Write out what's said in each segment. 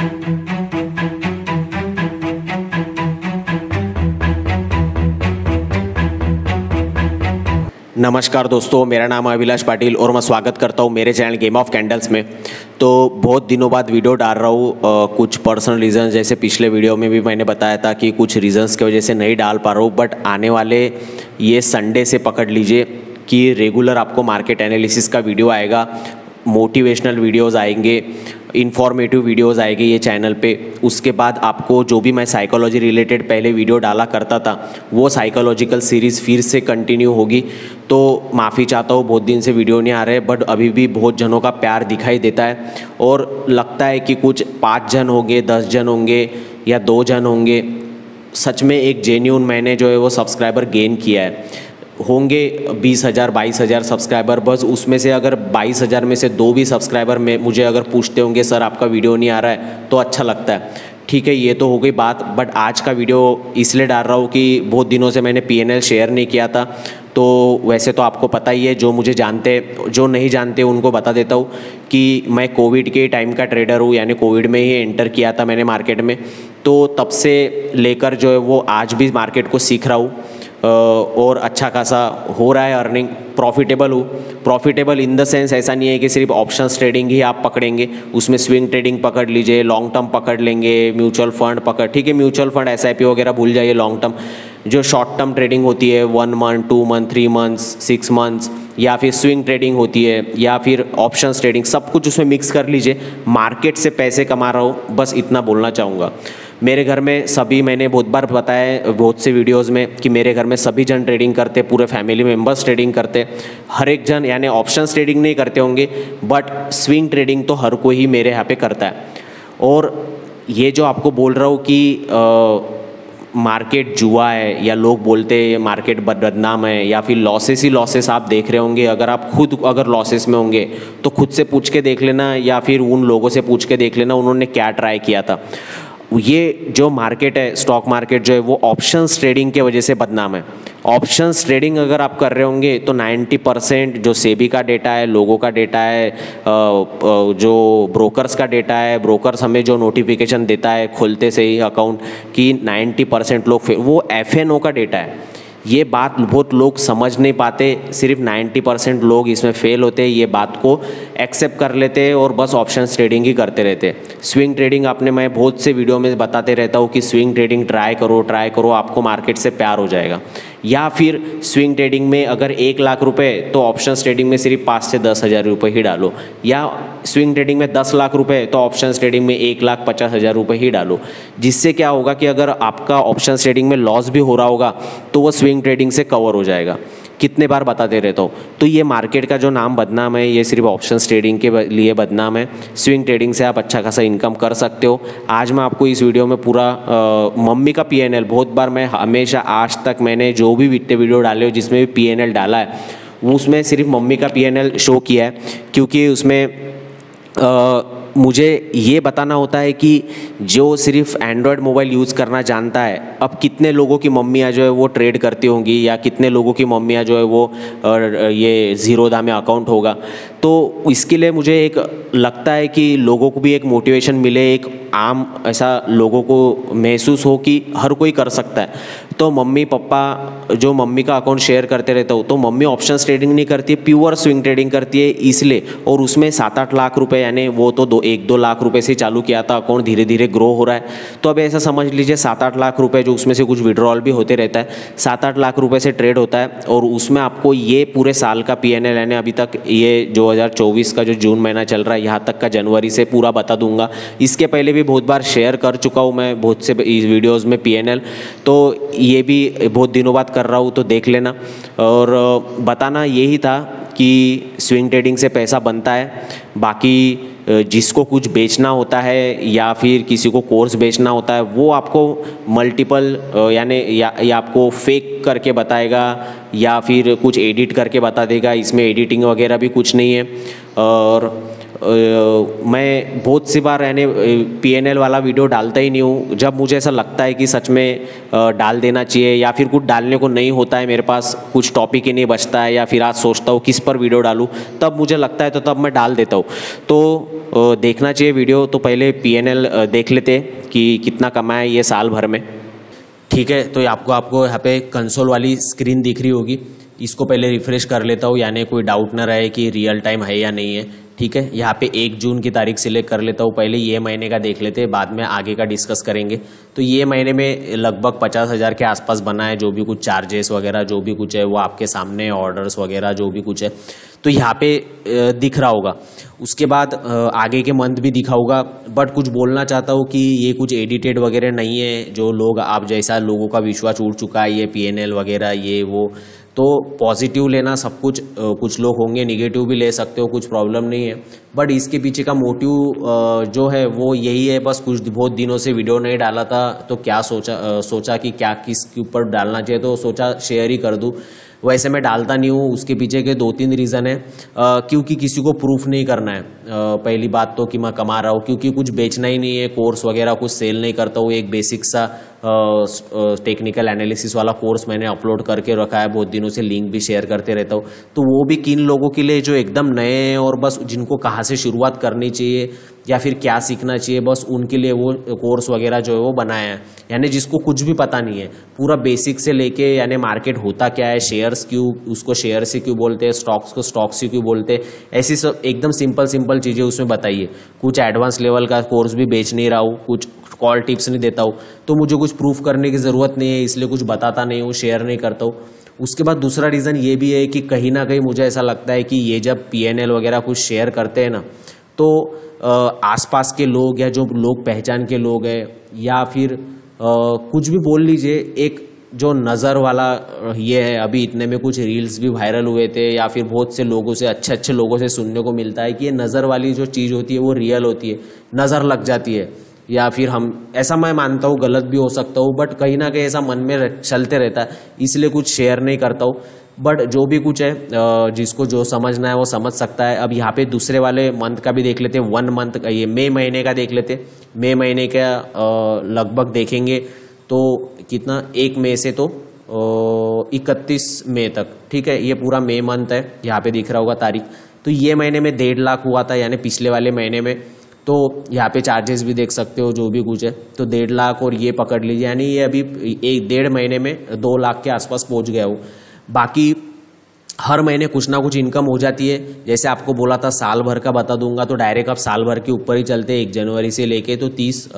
नमस्कार दोस्तों, मेरा नाम है अभिलाष पाटिल और मैं स्वागत करता हूँ मेरे चैनल गेम ऑफ कैंडल्स में। तो बहुत दिनों बाद वीडियो डाल रहा हूँ। कुछ पर्सनल रीज़न, जैसे पिछले वीडियो में भी मैंने बताया था कि कुछ रीज़न्स की वजह से नहीं डाल पा रहा हूँ, बट आने वाले ये संडे से पकड़ लीजिए कि रेगुलर आपको मार्केट एनालिसिस का वीडियो आएगा, मोटिवेशनल वीडियोस आएंगे, इन्फॉर्मेटिव वीडियोस आएंगे ये चैनल पे। उसके बाद आपको जो भी मैं साइकोलॉजी रिलेटेड पहले वीडियो डाला करता था वो साइकोलॉजिकल सीरीज़ फिर से कंटिन्यू होगी। तो माफ़ी चाहता हूँ, बहुत दिन से वीडियो नहीं आ रहे, बट अभी भी बहुत जनों का प्यार दिखाई देता है और लगता है कि कुछ 5 जन होंगे, 10 जन होंगे या 2 जन होंगे। सच में एक जेन्यून मैंने जो है वो सब्सक्राइबर गेन किया है। होंगे 20,000 22,000 सब्सक्राइबर, बस उसमें से अगर 22,000 में से 2 भी सब्सक्राइबर में मुझे अगर पूछते होंगे सर आपका वीडियो नहीं आ रहा है, तो अच्छा लगता है। ठीक है, ये तो हो गई बात। बट आज का वीडियो इसलिए डाल रहा हूँ कि बहुत दिनों से मैंने PNL शेयर नहीं किया था। तो वैसे तो आपको पता ही है, जो मुझे जानते, जो नहीं जानते उनको बता देता हूँ कि मैं कोविड के टाइम का ट्रेडर हूँ, यानी कोविड में ही एंटर किया था मैंने मार्केट में। तो तब से लेकर जो है वो आज भी मार्केट को सीख रहा हूँ और अच्छा खासा हो रहा है अर्निंग, प्रॉफिटेबल हूँ। प्रॉफिटेबल इन द सेंस ऐसा नहीं है कि सिर्फ ऑप्शंस ट्रेडिंग ही आप पकड़ेंगे, उसमें स्विंग ट्रेडिंग पकड़ लीजिए, लॉन्ग टर्म पकड़ लेंगे, म्यूचुअल फंड पकड़, ठीक है म्यूचुअल फंड SIP वगैरह भूल जाइए। लॉन्ग टर्म जो शॉर्ट टर्म ट्रेडिंग होती है 1 मंथ 2 मंथ 3 मंथ्स 6 मंथ्स, या फिर स्विंग ट्रेडिंग होती है, या फिर ऑप्शंस ट्रेडिंग, सब कुछ उसमें मिक्स कर लीजिए। मार्केट से पैसे कमा रहा हूँ, बस इतना बोलना चाहूँगा। मेरे घर में सभी, मैंने बहुत बार बताया है बहुत से वीडियोस में कि मेरे घर में सभी जन ट्रेडिंग करते, पूरे फैमिली मेम्बर्स ट्रेडिंग करते। हर एक जन, यानी ऑप्शंस ट्रेडिंग नहीं करते होंगे, बट स्विंग ट्रेडिंग तो हर कोई ही मेरे यहाँ पे करता है। और ये जो आपको बोल रहा हूँ कि मार्केट जुआ है, या लोग बोलते हैं मार्केट बदनाम है, या फिर लॉसेस ही लॉसेस आप देख रहे होंगे। अगर आप खुद अगर लॉसेस में होंगे तो खुद से पूछ के देख लेना, या फिर उन लोगों से पूछ के देख लेना उन्होंने क्या ट्राई किया था। ये जो मार्केट है, स्टॉक मार्केट जो है वो ऑप्शंस ट्रेडिंग के वजह से बदनाम है। ऑप्शंस ट्रेडिंग अगर आप कर रहे होंगे तो 90% जो सेबी का डेटा है, लोगों का डेटा है, जो ब्रोकर्स का डेटा है, ब्रोकर्स हमें जो नोटिफिकेशन देता है खोलते से ही अकाउंट कि 90% लोग, वो FNO का डेटा है। ये बात बहुत लोग समझ नहीं पाते, सिर्फ 90% लोग इसमें फेल होते हैं, ये बात को एक्सेप्ट कर लेते हैं और बस ऑप्शंस ट्रेडिंग ही करते रहते हैं। स्विंग ट्रेडिंग आपने, मैं बहुत से वीडियो में बताते रहता हूँ कि स्विंग ट्रेडिंग ट्राई करो, आपको मार्केट से प्यार हो जाएगा। या फिर स्विंग ट्रेडिंग में अगर 1 लाख रुपए, तो ऑप्शंस ट्रेडिंग में सिर्फ 5 से 10,000 रुपये ही डालो। या स्विंग ट्रेडिंग में 10 लाख रुपए, तो ऑप्शंस ट्रेडिंग में 1,50,000 रुपये ही डालो। जिससे क्या होगा कि अगर आपका ऑप्शंस ट्रेडिंग में लॉस भी हो रहा होगा तो वो स्विंग ट्रेडिंग से कवर हो जाएगा। कितने बार बताते रहता हूँ। तो ये मार्केट का जो नाम बदनाम है, ये सिर्फ ऑप्शंस ट्रेडिंग के लिए बदनाम है। स्विंग ट्रेडिंग से आप अच्छा खासा इनकम कर सकते हो। आज मैं आपको इस वीडियो में पूरा मम्मी का PNL, बहुत बार मैं हमेशा आज तक मैंने जो भी वीडियो डाले हो जिसमें भी PNL डाला है, उसमें सिर्फ मम्मी का PNL शो किया है, क्योंकि उसमें मुझे ये बताना होता है कि जो सिर्फ एंड्रॉयड मोबाइल यूज़ करना जानता है, अब कितने लोगों की मम्मियाँ जो है वो ट्रेड करती होंगी, या कितने लोगों की मम्मियाँ जो है वो ये ज़ीरोधा में अकाउंट होगा। तो इसके लिए मुझे एक लगता है कि लोगों को भी एक मोटिवेशन मिले, एक आम ऐसा लोगों को महसूस हो कि हर कोई कर सकता है। तो मम्मी पापा जो मम्मी का अकाउंट शेयर करते रहता हूँ, तो मम्मी ऑप्शंस ट्रेडिंग नहीं करती है, प्योर स्विंग ट्रेडिंग करती है इसलिए। और उसमें 7-8 लाख रुपए, यानी वो तो 1-2 लाख रुपए से चालू किया था अकाउंट, धीरे धीरे ग्रो हो रहा है। तो अब ऐसा समझ लीजिए 7-8 लाख रुपए, जो उसमें से कुछ विड्रॉल भी होते रहता है, 7-8 लाख रुपए से ट्रेड होता है। और उसमें आपको ये पूरे साल का PNL, यानी अभी तक ये 2024 का जो जून महीना चल रहा है, यहाँ तक का जनवरी से पूरा बता दूंगा। इसके पहले भी बहुत बार शेयर कर चुका हूँ मैं बहुत से वीडियोज़ में PNL, तो ये भी बहुत दिनों बाद कर रहा हूँ, तो देख लेना। और बताना यही था कि स्विंग ट्रेडिंग से पैसा बनता है। बाकी जिसको कुछ बेचना होता है या फिर किसी को कोर्स बेचना होता है, वो आपको मल्टीपल यानी या आपको फेक करके बताएगा या फिर कुछ एडिट करके बता देगा। इसमें एडिटिंग वगैरह भी कुछ नहीं है। और मैं बहुत सी बार यानी PNL वाला वीडियो डालता ही नहीं हूँ। जब मुझे ऐसा लगता है कि सच में डाल देना चाहिए या फिर कुछ डालने को नहीं होता है, मेरे पास कुछ टॉपिक ही नहीं बचता है या फिर आज सोचता हूँ किस पर वीडियो डालूँ, तब मुझे लगता है तो तब मैं डाल देता हूँ। तो देखना चाहिए वीडियो। तो पहले PNL देख लेते कि कितना कमाया ये साल भर में। ठीक है, तो आपको यहाँ पे कंसोल वाली स्क्रीन दिख रही होगी। इसको पहले रिफ्रेश कर लेता हूँ, यानी कोई डाउट ना रहे कि रियल टाइम है या नहीं है। ठीक है, यहाँ पे 1 जून की तारीख सिलेक्ट कर लेता हूँ। पहले ये महीने का देख लेते हैं, बाद में आगे का डिस्कस करेंगे। तो ये महीने में लगभग 50,000 के आसपास बना है। जो भी कुछ चार्जेस वगैरह जो भी कुछ है वो आपके सामने, ऑर्डर्स वगैरह जो भी कुछ है तो यहाँ पे दिख रहा होगा। उसके बाद आगे के मंथ भी दिखा होगा। बट कुछ बोलना चाहता हूँ कि ये कुछ एडिटेड वगैरह नहीं है। जो लोग आप जैसा लोगों का विश्वास उठ चुका है ये PNL वगैरह ये वो, तो पॉजिटिव लेना सब कुछ। कुछ लोग होंगे निगेटिव भी ले सकते हो, कुछ प्रॉब्लम नहीं है। बट इसके पीछे का मोटिव जो है वो यही है। बस कुछ बहुत दिनों से वीडियो नहीं डाला था तो क्या सोचा कि क्या किसके ऊपर डालना चाहिए, तो सोचा शेयर ही कर दूँ। वैसे मैं डालता नहीं हूँ, उसके पीछे के 2-3 रीज़न है। क्योंकि किसी को प्रूफ नहीं करना है। पहली बात तो कि मैं कमा रहा हूँ, क्योंकि कुछ बेचना ही नहीं है, कोर्स वगैरह कुछ सेल नहीं करता हूँ। एक बेसिक सा टेक्निकल एनालिसिस वाला कोर्स मैंने अपलोड करके रखा है, बहुत दिनों से लिंक भी शेयर करते रहता हूँ। तो वो भी किन लोगों के लिए जो एकदम नए हैं और बस जिनको कहाँ से शुरुआत करनी चाहिए या फिर क्या सीखना चाहिए, बस उनके लिए वो कोर्स वगैरह जो है वो बनाया है। यानी जिसको कुछ भी पता नहीं है, पूरा बेसिक से लेके, यानी मार्केट होता क्या है, शेयर्स क्यों, उसको शेयर से क्यों बोलते हैं, स्टॉक्स को स्टॉक से क्यों बोलते हैं, ऐसी सब एकदम सिंपल चीज़ें उसमें बताइए। कुछ एडवांस लेवल का कोर्स भी बेच नहीं रहा हूँ, कुछ कॉल टिप्स नहीं देता हूँ, तो मुझे कुछ प्रूफ करने की ज़रूरत नहीं है, इसलिए कुछ बताता नहीं हूँ, शेयर नहीं करता हूँ। उसके बाद दूसरा रीज़न ये भी है कि कहीं ना कहीं मुझे ऐसा लगता है कि ये जब PNL वगैरह कुछ शेयर करते हैं ना, तो आसपास के लोग या जो लोग पहचान के लोग हैं या फिर कुछ भी बोल लीजिए, एक जो नज़र वाला ये है। अभी इतने में कुछ रील्स भी वायरल हुए थे या फिर बहुत से लोगों से, अच्छे लोगों से सुनने को मिलता है कि ये नज़र वाली जो चीज़ होती है वो रियल होती है, नज़र लग जाती है। या फिर हम ऐसा, मैं मानता हूँ गलत भी हो सकता हूँ, बट कहीं ना कहीं ऐसा मन में चलते रहता है, इसलिए कुछ शेयर नहीं करता हूँ। बट जो भी कुछ है, जिसको जो समझना है वो समझ सकता है। अब यहाँ पे दूसरे वाले मंथ का भी देख लेते हैं, 1 मंथ का, ये मई महीने का देख लेते हैं। मई महीने का लगभग देखेंगे तो कितना, 1 मई से तो 31 मई तक। ठीक है, ये पूरा मई मंथ है, यहाँ पे दिख रहा होगा तारीख। तो ये महीने में 1.5 लाख हुआ था, यानी पिछले वाले महीने में। तो यहाँ पे चार्जेस भी देख सकते हो जो भी कुछ है, तो 1.5 लाख और ये पकड़ लीजिए, यानी ये अभी 1-1.5 महीने में 2 लाख के आसपास पहुँच गया हूँ। बाकी हर महीने कुछ ना कुछ इनकम हो जाती है। जैसे आपको बोला था साल भर का बता दूंगा, तो डायरेक्ट आप साल भर के ऊपर ही चलते हैं, 1 जनवरी से लेके तो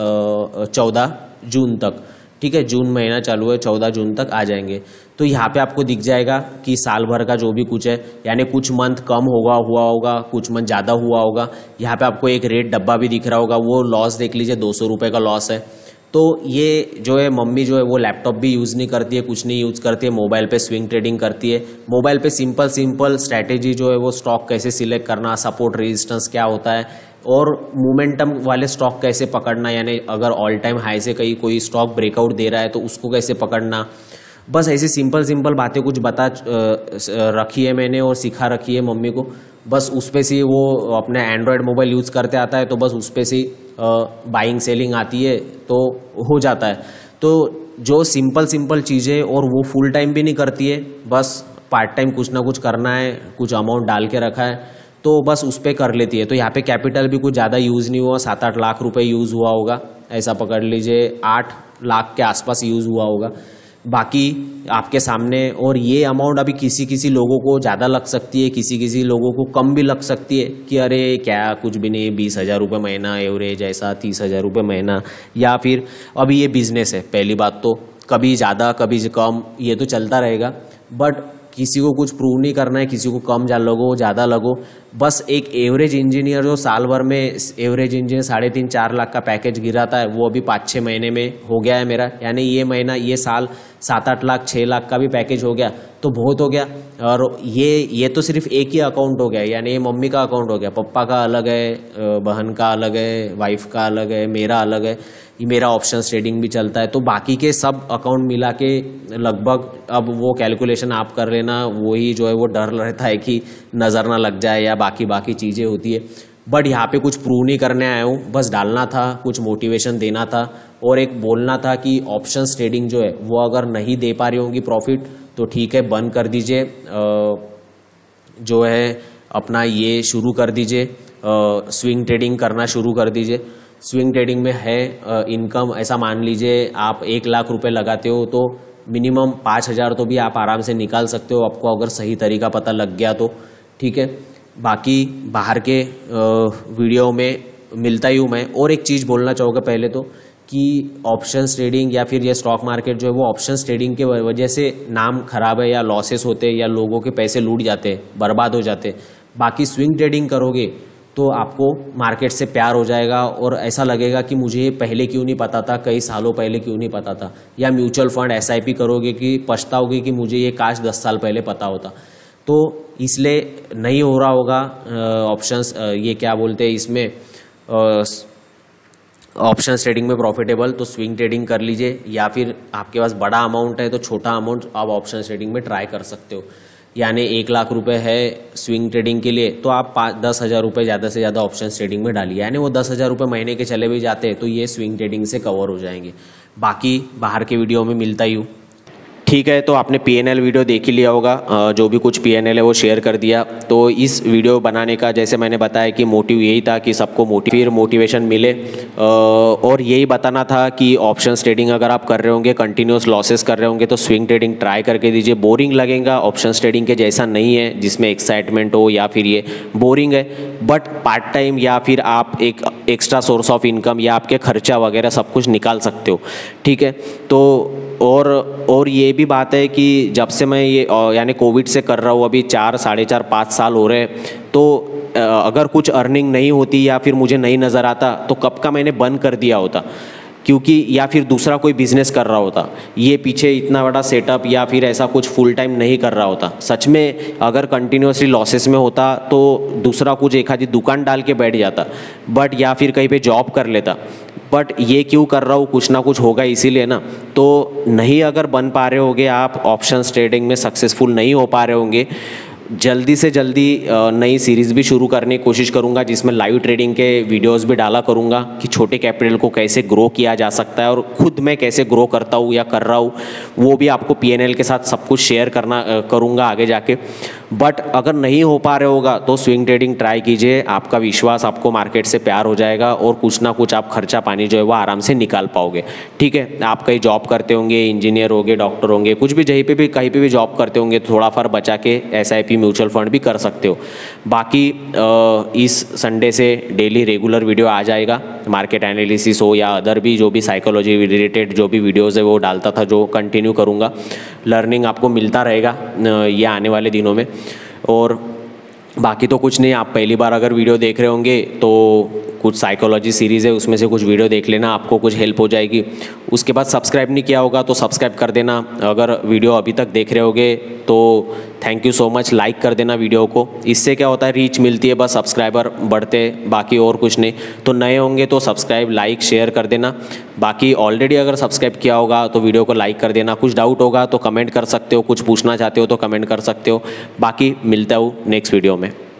14 जून तक। ठीक है, जून महीना चालू है, 14 जून तक आ जाएंगे। तो यहाँ पे आपको दिख जाएगा कि साल भर का जो भी कुछ है, यानी कुछ मंथ कम हुआ होगा, कुछ मंथ ज़्यादा हुआ होगा। यहाँ पे आपको एक रेट डब्बा भी दिख रहा होगा, वो लॉस देख लीजिए, 200 रुपये का लॉस है। तो ये जो है, मम्मी जो है वो लैपटॉप भी यूज़ नहीं करती है, कुछ नहीं यूज़ करती है, मोबाइल पे स्विंग ट्रेडिंग करती है। मोबाइल पे सिंपल स्ट्रैटेजी जो है वो स्टॉक कैसे सिलेक्ट करना, सपोर्ट रेजिस्टेंस क्या होता है और मोमेंटम वाले स्टॉक कैसे पकड़ना, यानी अगर ऑल टाइम हाई से कहीं कोई स्टॉक ब्रेकआउट दे रहा है तो उसको कैसे पकड़ना। बस ऐसी सिंपल बातें कुछ बता रखी है मैंने और सिखा रखी है मम्मी को। बस उस पे से वो अपने एंड्रॉयड मोबाइल यूज़ करते आता है, तो बस उस पे से बाइंग सेलिंग आती है तो हो जाता है। तो जो सिंपल चीज़ें, और वो फुल टाइम भी नहीं करती है, बस पार्ट टाइम कुछ ना कुछ करना है, कुछ अमाउंट डाल के रखा है तो बस उस पर कर लेती है। तो यहाँ पे कैपिटल भी कुछ ज़्यादा यूज़ नहीं हुआ, 7-8 लाख रुपए यूज़ हुआ होगा, ऐसा पकड़ लीजिए, 8 लाख के आसपास यूज़ हुआ होगा। बाकी आपके सामने, और ये अमाउंट अभी किसी लोगों को ज़्यादा लग सकती है, किसी लोगों को कम भी लग सकती है कि अरे क्या कुछ भी नहीं, 20,000 रुपये महीना एवरेज, ऐसा 30,000 रुपये महीना। या फिर अभी ये बिजनेस है, पहली बात तो कभी ज़्यादा कभी कम, ये तो चलता रहेगा। बट किसी को कुछ प्रूव नहीं करना है, किसी को कम लगो ज़्यादा लगो। बस एक एवरेज इंजीनियर जो साल भर में एवरेज इंजीनियर 3.5-4 लाख का पैकेज गिराता है, वो अभी 5-6 महीने में हो गया है मेरा। यानी ये महीना, ये साल 7-8 लाख 6 लाख का भी पैकेज हो गया तो बहुत हो गया। और ये तो सिर्फ एक ही अकाउंट हो गया, यानी ये मम्मी का अकाउंट हो गया, पप्पा का अलग है, बहन का अलग है, वाइफ का अलग है, मेरा अलग है, मेरा ऑप्शन ट्रेडिंग भी चलता है। तो बाकी के सब अकाउंट मिला के लगभग, अब वो कैलकुलेशन आप कर लेना, वही जो है वो डर रहता है कि नज़र ना लग जाए या बाकी चीज़ें होती है। बट यहाँ पे कुछ प्रूव नहीं करने आया हूँ, बस डालना था, कुछ मोटिवेशन देना था और एक बोलना था कि ऑप्शंस ट्रेडिंग जो है वो अगर नहीं दे पा रही होंगी प्रॉफिट तो ठीक है, बंद कर दीजिए, जो है अपना ये शुरू कर दीजिए, स्विंग ट्रेडिंग करना शुरू कर दीजिए। स्विंग ट्रेडिंग में है इनकम, ऐसा मान लीजिए आप 1 लाख रुपए लगाते हो तो मिनिमम 5,000 तो भी आप आराम से निकाल सकते हो, आपको अगर सही तरीका पता लग गया तो, ठीक है। बाकी बाहर के वीडियो में मिलता ही हूँ मैं। और एक चीज़ बोलना चाहूँगा पहले तो कि ऑप्शंस ट्रेडिंग या फिर ये स्टॉक मार्केट जो है वो ऑप्शंस ट्रेडिंग के वजह से नाम खराब है या लॉसेस होते हैं या लोगों के पैसे लूट जाते हैं, बर्बाद हो जाते हैं। बाकी स्विंग ट्रेडिंग करोगे तो आपको मार्केट से प्यार हो जाएगा और ऐसा लगेगा कि मुझे पहले क्यों नहीं पता था, कई सालों पहले क्यों नहीं पता था। या म्यूचुअल फंड SIP करोगे कि पछताओगे कि मुझे ये काश 10 साल पहले पता होता। तो इसलिए नहीं हो रहा होगा ऑप्शंस, ये क्या बोलते हैं इसमें, ऑप्शंस ट्रेडिंग में प्रॉफिटेबल, तो स्विंग ट्रेडिंग कर लीजिए। या फिर आपके पास बड़ा अमाउंट है तो छोटा अमाउंट आप ऑप्शंस ट्रेडिंग में ट्राई कर सकते हो। यानी 1 लाख रुपए है स्विंग ट्रेडिंग के लिए तो आप 10,000 रुपये ज़्यादा से ज़्यादा ऑप्शंस ट्रेडिंग में डालिए। यानी वो 10,000 रुपये महीने के चले भी जाते हैं तो ये स्विंग ट्रेडिंग से कवर हो जाएंगे। बाकी बाहर के वीडियो में मिलता ही हूँ, ठीक है। तो आपने PNL वीडियो देख ही लिया होगा, जो भी कुछ PNL है वो शेयर कर दिया। तो इस वीडियो बनाने का जैसे मैंने बताया कि मोटिव यही था कि सबको मोटिवेशन मिले, और यही बताना था कि ऑप्शंस ट्रेडिंग अगर आप कर रहे होंगे, कंटिन्यूस लॉसेस कर रहे होंगे तो स्विंग ट्रेडिंग ट्राई करके दीजिए। बोरिंग लगेगा, ऑप्शंस ट्रेडिंग के जैसा नहीं है जिसमें एक्साइटमेंट हो या फिर ये बोरिंग है, बट पार्ट टाइम या फिर आप एक एक्स्ट्रा सोर्स ऑफ इनकम या आपके खर्चा वगैरह सब कुछ निकाल सकते हो, ठीक है। तो और ये भी बात है कि जब से मैं ये यानी कोविड से कर रहा हूँ, अभी 4, 4.5, 5 साल हो रहे हैं, तो अगर कुछ अर्निंग नहीं होती या फिर मुझे नहीं नज़र आता तो कब का मैंने बंद कर दिया होता, क्योंकि या फिर दूसरा कोई बिजनेस कर रहा होता। ये पीछे इतना बड़ा सेटअप या फिर ऐसा कुछ फुल टाइम नहीं कर रहा होता। सच में अगर कंटिन्यूसली लॉसेस में होता तो दूसरा कुछ एक आधी दुकान डाल के बैठ जाता, बट या फिर कहीं पे जॉब कर लेता। बट ये क्यों कर रहा हूँ, कुछ ना कुछ होगा इसीलिए ना। तो नहीं अगर बन पा रहे होंगे आप, ऑप्शंस ट्रेडिंग में सक्सेसफुल नहीं हो पा रहे होंगे, जल्दी से जल्दी नई सीरीज़ भी शुरू करने की कोशिश करूंगा जिसमें लाइव ट्रेडिंग के वीडियोस भी डाला करूंगा कि छोटे कैपिटल को कैसे ग्रो किया जा सकता है और खुद मैं कैसे ग्रो करता हूँ या कर रहा हूँ, वो भी आपको PNL के साथ सब कुछ शेयर करूंगा आगे जाके। बट अगर नहीं हो पा रहे होगा तो स्विंग ट्रेडिंग ट्राई कीजिए, आपका विश्वास, आपको मार्केट से प्यार हो जाएगा और कुछ ना कुछ आप खर्चा पानी जो है वो आराम से निकाल पाओगे, ठीक है। आप कहीं जॉब करते होंगे, इंजीनियर होंगे, डॉक्टर होंगे, कुछ भी कहीं पे भी जॉब करते होंगे, थोड़ा फार बचा के SIP म्यूचुअल फंड भी कर सकते हो। बाकी इस संडे से डेली रेगुलर वीडियो आ जाएगा, मार्केट एनालिसिस हो या अदर भी जो भी साइकोलॉजी रिलेटेड जो भी वीडियोज़ है वो डालता था, जो कंटिन्यू करूँगा। लर्निंग आपको मिलता रहेगा ये आने वाले दिनों में। और बाकी तो कुछ नहीं, आप पहली बार अगर वीडियो देख रहे होंगे तो कुछ साइकोलॉजी सीरीज़ है उसमें से कुछ वीडियो देख लेना, आपको कुछ हेल्प हो जाएगी। उसके बाद सब्सक्राइब नहीं किया होगा तो सब्सक्राइब कर देना। अगर वीडियो अभी तक देख रहे होगे तो thank you so much, like कर देना वीडियो को। इससे क्या होता है, रीच मिलती है, बस सब्सक्राइबर बढ़ते, बाकी और कुछ नहीं। तो नए होंगे तो सब्सक्राइब, लाइक, शेयर कर देना। बाकी ऑलरेडी अगर सब्सक्राइब किया होगा तो वीडियो को लाइक कर देना। कुछ डाउट होगा तो कमेंट कर सकते हो, कुछ पूछना चाहते हो तो कमेंट कर सकते हो। बाकी मिलता हूँ नेक्स्ट वीडियो में।